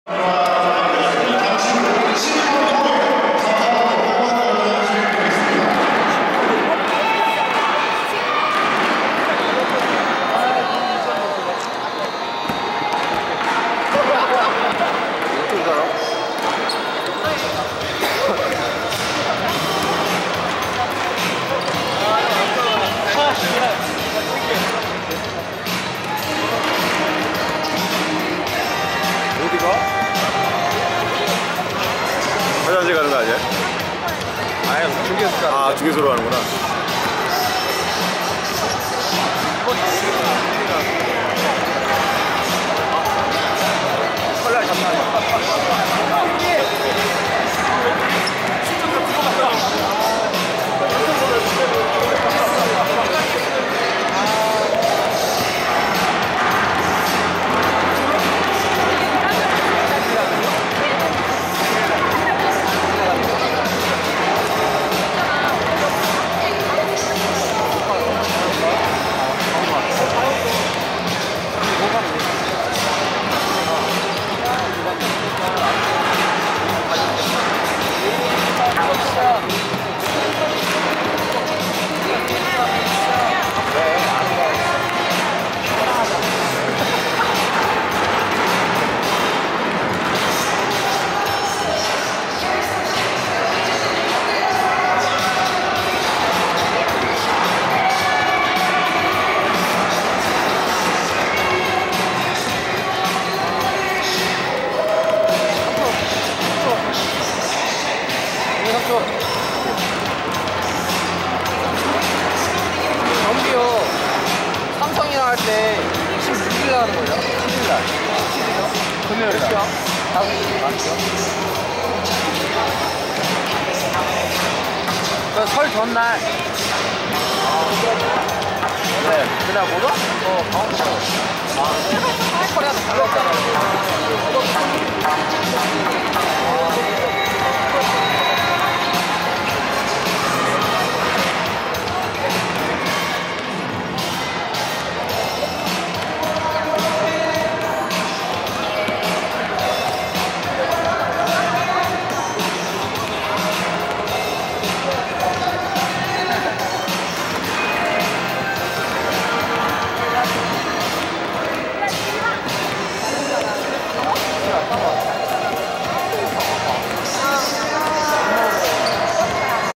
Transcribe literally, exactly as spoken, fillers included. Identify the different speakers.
Speaker 1: 화장실 가는 거 아니야?
Speaker 2: 아니, 중계소 가는
Speaker 1: 아, 중계소로 가는구나.
Speaker 2: 컬러 잠깐. 경기요. 삼성이랑 할 때 십육 일 날 하는 거죠? 칠 일 날. 칠 일이요? 금요일 날. 다음 주 맞죠? 그 설 전날. 아, 네. 그날 뭐죠? 어, 강원도. 아.